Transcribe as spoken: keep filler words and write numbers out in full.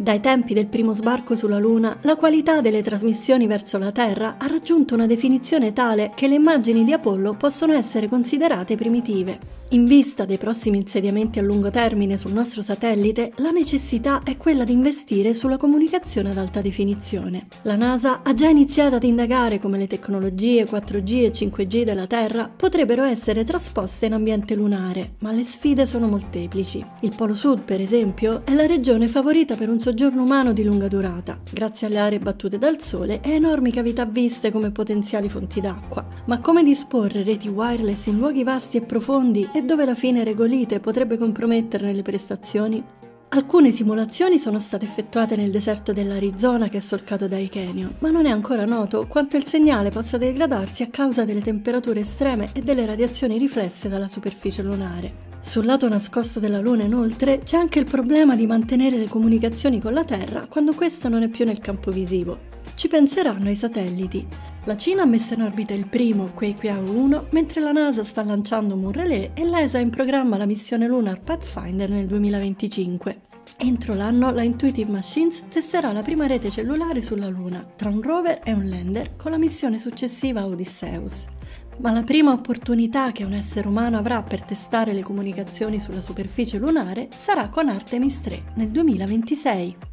Dai tempi del primo sbarco sulla Luna, la qualità delle trasmissioni verso la Terra ha raggiunto una definizione tale che le immagini di Apollo possono essere considerate primitive. In vista dei prossimi insediamenti a lungo termine sul nostro satellite, la necessità è quella di investire sulla comunicazione ad alta definizione. La NASA ha già iniziato ad indagare come le tecnologie quattro G e cinque G della Terra potrebbero essere trasposte in ambiente lunare, ma le sfide sono molteplici. Il Polo Sud, per esempio, è la regione favorita per un soggiorno umano di lunga durata, grazie alle aree battute dal Sole e enormi cavità viste come potenziali fonti d'acqua. Ma come disporre reti wireless in luoghi vasti e profondi e dove la fine regolite potrebbe comprometterne le prestazioni? Alcune simulazioni sono state effettuate nel deserto dell'Arizona che è solcato dai canyon, ma non è ancora noto quanto il segnale possa degradarsi a causa delle temperature estreme e delle radiazioni riflesse dalla superficie lunare. Sul lato nascosto della Luna, inoltre, c'è anche il problema di mantenere le comunicazioni con la Terra quando questa non è più nel campo visivo. Ci penseranno i satelliti. La Cina ha messo in orbita il primo, Kuiqiao uno, mentre la NASA sta lanciando Moon-Relais e l'E S A ha in programma la missione Lunar Pathfinder nel duemilaventicinque. Entro l'anno la Intuitive Machines testerà la prima rete cellulare sulla Luna, tra un rover e un lander, con la missione successiva Odysseus. Ma la prima opportunità che un essere umano avrà per testare le comunicazioni sulla superficie lunare sarà con Artemis tre nel duemilaventisei.